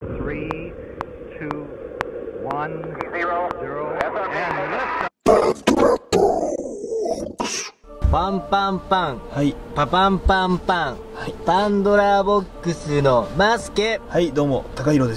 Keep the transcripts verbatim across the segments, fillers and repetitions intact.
three, two, one, zero, and lift. パンパンパン、 はい、 パパンパンパン、はい、パンドラボックスのバスケ。 はい、どうも高弘です。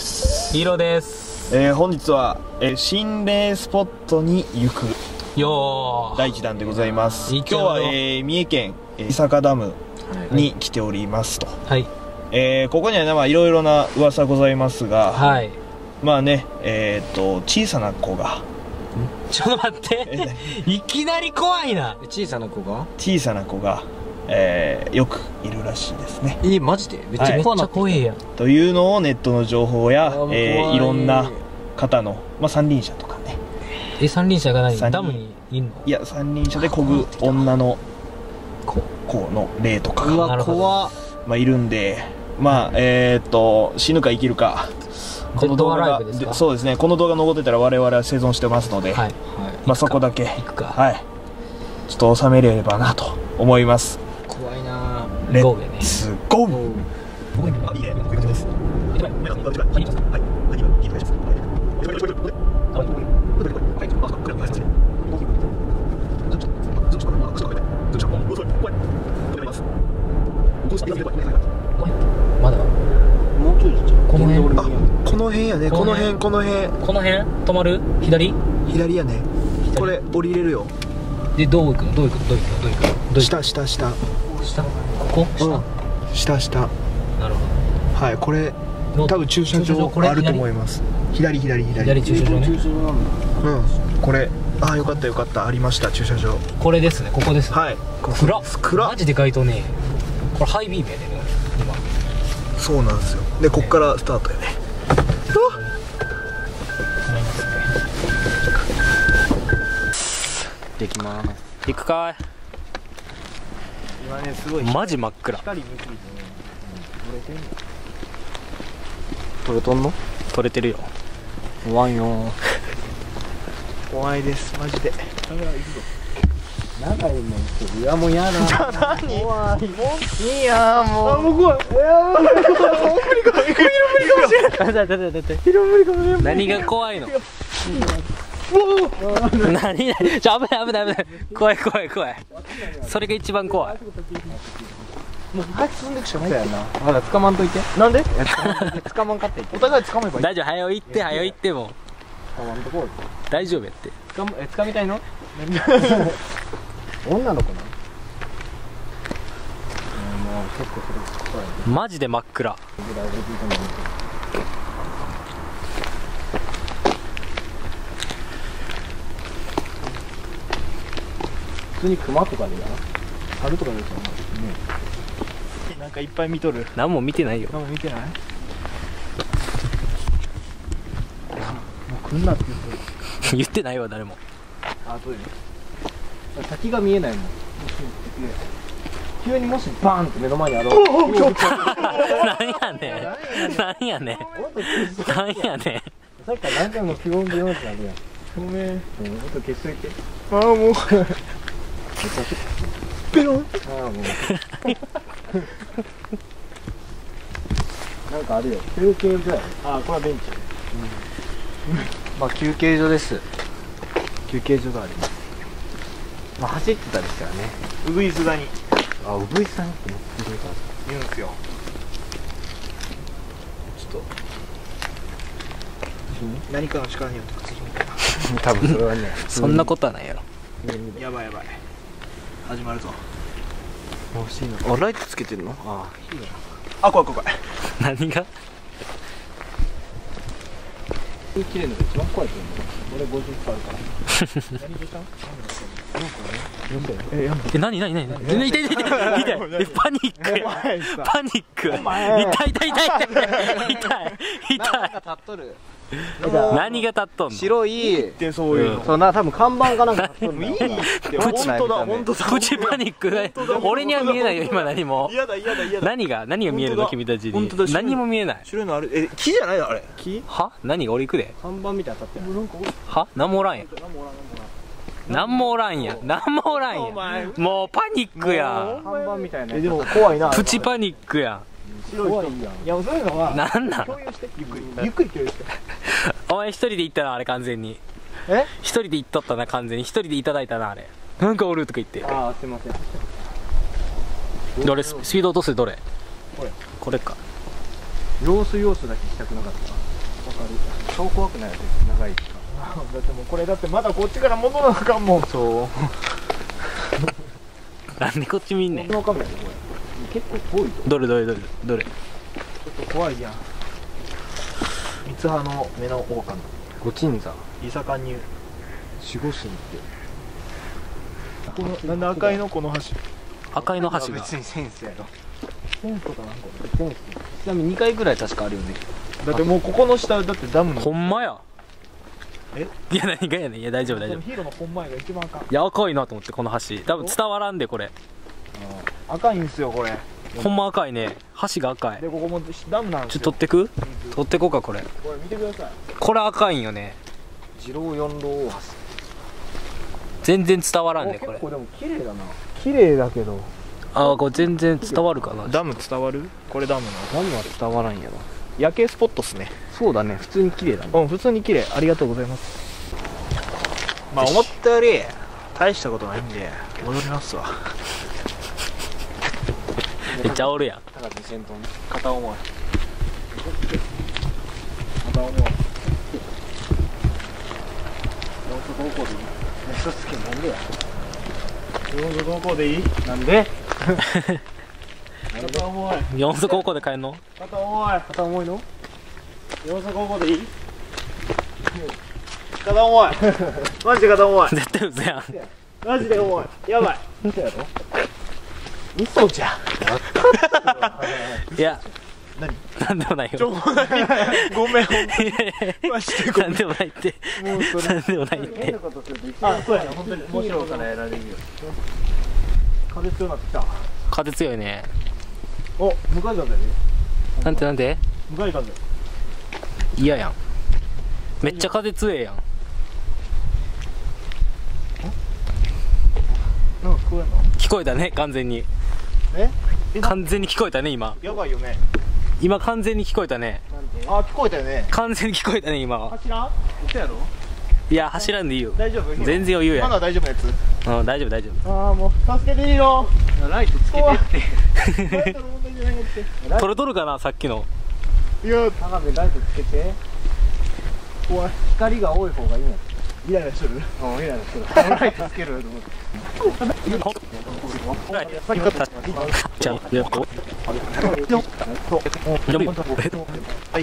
ヒーローです。 えー、本日は、えー、心霊スポットに行くよー第一弾でございます。 今日は、えー、三重県、えー、伊坂ダムに来ておりますと。 はい。えー、ここにはね、まあいろいろな噂ございますが、 はい。 まあね、えー、っと小さな子が。 ちょっと待っていきなり怖いな。 小さな子が小さな子が、えー、よくいるらしいですね。 えー、マジでめっちゃ怖なってきた、 はい、めっちゃ怖いやんというのをネットの情報や、えー、 いいろんな方の、まあ、三輪車とかね。 え、三輪車が何ダムにいんの？ いや、三輪車で漕ぐ女の子の霊とかうわ怖っ、 まあ、いるんで、まあえー、っと死ぬか生きるか、この動画がでそうですね、この動画残ってたら我々は生存してますので、はい、まあそこだけ行くか、 はい、ちょっと収めれればなと思います。 怖いな。 レッツゴー。 まだもうちょいじゃん。 この辺、 あ、この辺やね、この辺、この辺、 この辺止まる？左？ 左やね。これ降りれるよ。 で、どう行くの？どう行くの？どう行くの？どう行くの？ 下下下下？ここ？ 下？下下。 なるほど。はい、これ多分駐車場あると思います。左左左。 左駐車場ね。 うん。これ、ああよかったよかった、ありました駐車場。 これですね、ここです。 はい。 暗っ。 暗っ。 マジで街灯ね。これハイビームやね今。 そうなんですよ。でこっからスタートやね。 できます。 行くかい。 今ねすごいマジ真っ暗。 光見すぎてね、 撮れとんの？ 撮れてるよ。 怖いよ。 怖いですマジで。 長いもん。いやもうやだ。 じゃあ何？ 怖い。 いやもう。あもう怖い。いやもう無理かも。無理かもしれない。 だだだだだ。 無理かもしれない。 何が怖いの？何？ちょ危ない危ない危ない。怖い怖い怖い。それが一番怖い。 もう早く進んでいくしかないやな。 まだ捕まんといて。 なんで？ 捕まんかって。 お互い掴めばいい。 大丈夫、早行って早行っても捕まんとこう。 大丈夫やって。 捕まえ掴みたいの？女の子なの？もう結構それ怖い。 マジで真っ暗。 普通に熊とかでやな。猿とかでしょ。 なんかいっぱい見とる。 何も見てないよ。 何も見てない？もう来んなって言ってる。 言ってないわ誰も。 あ、どういうの？先が見えないもん。急にもしバーンって目の前にあろう。 何やねん。何やねん。何やねん。 さっきから何回もピロンピロンってなるやん。 ごめん。 音消しといて。 ああもう。ペロン。 ああもう。なんかあるよ。休憩所や。ああこれはベンチ。まあ休憩所です。休憩所があります。まあ走ってたりしたらね。 うぐいすがに。 あ、うぐいすさんって言うんすよ。ちょっと何かの力によってくっつきみたいな。 多分それはね。 そんなことはないやろ。 やばいやばい。始まるぞ。 欲しいの。あ、ライトつけてんの？ああ、いいね。 あ、怖い怖い怖い。 何が？ 綺麗なのが一番怖いと思う。俺ごじゅっパーセントあるから。何時間？ え、やんえ、何何何？痛い痛い痛い痛い。え、パニック。パニック。痛い痛い痛い痛い。痛い痛い。 立っとる。 何が立っとんの？ 白いってそういうの。 そうな、多分看板かなんか立っとる。 いいって。 プチ本当だ本当だ。 プチパニック。俺には見えないよ今何も。 嫌だ嫌だ嫌だ。 何が何が見えるの君たちに？何も見えない。 白いのある。え、木じゃないのあれ？木？ は？何が俺行くで？ 看板みたいな立ってる。 は？何もおらんやん。何もおらんやん。何もおらんやん。もうパニックやん。 看板みたいな。 え、でも怖いな。 プチパニックやん。 白い人いやそういうのはなんなん共有してゆっくりゆっくり共有してお前一人で行ったなあれ完全にえ一人で行っとったな完全に一人でいただいたなあれなんかおるとか言ってああすいませんどれスピード落とすどれこれこれか様子様子だけしたくなかったわかるそう怖くないです長い時間だってもうこれだってまだこっちから戻らなあかんもんそうなんでこっち見んねんこのカメラこれ結構遠いとどれどれどれどれちょっと怖いやん三つ葉の目の王冠ご鎮座伊佐加入守護神ってこのなんで赤いのこの橋赤いの橋が別にセンスやろセンスとかなんかセンスちなみににかいぐらい確かあるよねだってもうここの下だってダムのほんまやえいや何がやねんいや大丈夫大丈夫ヒーローの本前が一番赤いいや赤いなと思ってこの橋多分伝わらんでこれ赤いんすよこれほんま赤いね橋が赤いでここもダムなんですよちょっと取ってく取ってこうかこれこれ見てくださいこれ赤いんよね次郎四郎大橋全然伝わらんねこれ結構でも綺麗だな綺麗だけどああこれ全然伝わるかなダム伝わるこれダムの何は伝わらんやろ夜景スポットっすねそうだね普通に綺麗だねうん普通に綺麗ありがとうございますまあ思ったより大したことないんで戻りますわめっちゃおるやん高知先頭ね片思い片思い四つ高校でいい一つけなんでや四つ高校でいいなんで片思い四つ高校で帰んの片思い片思いの四つ高校でいい片思いマジで片思い絶対嘘やんマジで重いやばい嘘やろ嘘じゃんいや何なんでもないちょよごめんごめんマジでごめんなんでもないってもうそなんでもないってことすると一あそうやな本当にヒーローからやられるよ風強くなってきた風強いねお向かい風やでなんてなんて向かい風嫌やんめっちゃ風強えやんなんか聞こえんの聞こえたね完全にえ完全に聞こえたね今やばいよね今完全に聞こえたねあ聞こえたよね完全に聞こえたね今は走らん嘘やろいや走らんでいいよ大丈夫全然余裕やまだ大丈夫なやつうん大丈夫大丈ああもう助けていいよライトつけてってライトの問題じゃなくて夫取れとるかなさっきのいや高部ライトつけて怖い光が多い方がいいんやイライラしてるうんいやそれライトつけるよと思ってじゃあやっとはい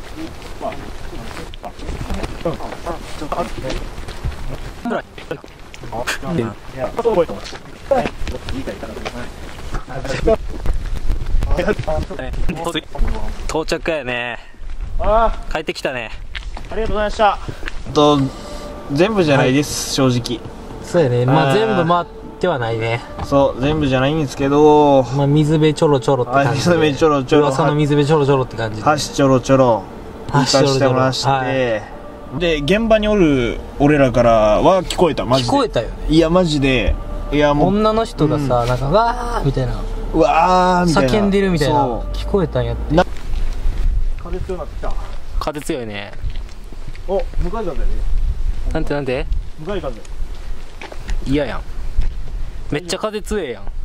到着やねあ帰ってきたねありがとうございましたと全部じゃないです、正直そうやねまあ全部回ってはないねそう全部じゃないんですけどまあ水辺ちょろちょろってはい水辺ちょろちょろ噂の水辺ちょろちょろって感じで箸ちょろちょろ行かしてまして、 はで現場におる俺らからは聞こえたマジで聞こえたよねいやマジでいやもう女の人がさ、なんかわーみたいなうわーみたいな叫んでるみたいなそう聞こえたんやって風強くなってきた風強いねお向かい風やでなんてなんて向かい風嫌やんめっちゃ風強えやん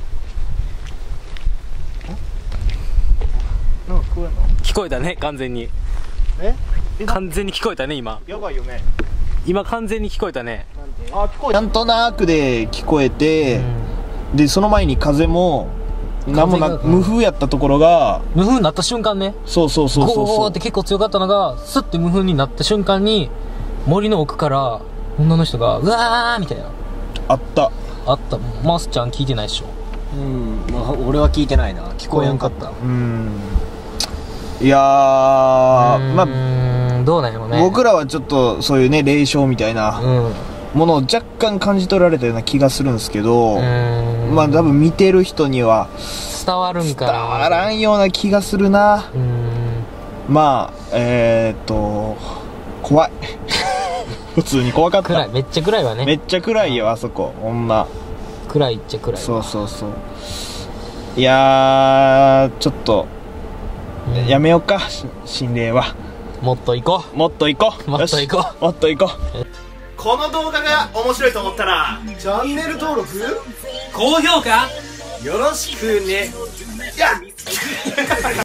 なんか聞こえんの聞こえたね完全にえ完全に聞こえたね今やばいよね今完全に聞こえたねあ聞こえたなんとなくで聞こえて、うん、でその前に風も何もな無風やったところが無風になった瞬間ねそうそうそうそうそうゴーって結構強かったのがスッて無風になった瞬間に森の奥から女の人がうわーみたいなあったあったマスちゃん聞いてないでしょうんまあ俺は聞いてないな聞こえんかったうんいやーまあどうなんやろね僕らはちょっとそういうね霊障みたいなものを若干感じ取られたような気がするんですけど、まあ多分見てる人には伝わるんかな伝わらんような気がするな。まあえー、っと怖い普通に怖かった。 暗いめっちゃ暗いわね。 めっちゃ暗いよあそこほんま暗いっちゃ暗いわ。 そうそうそういやーちょっとやめようか心霊は。 もっと行こうもっと行こうもっと行こうもっと行こう。この動画が面白いと思ったらチャンネル登録高評価よろしくね。やっ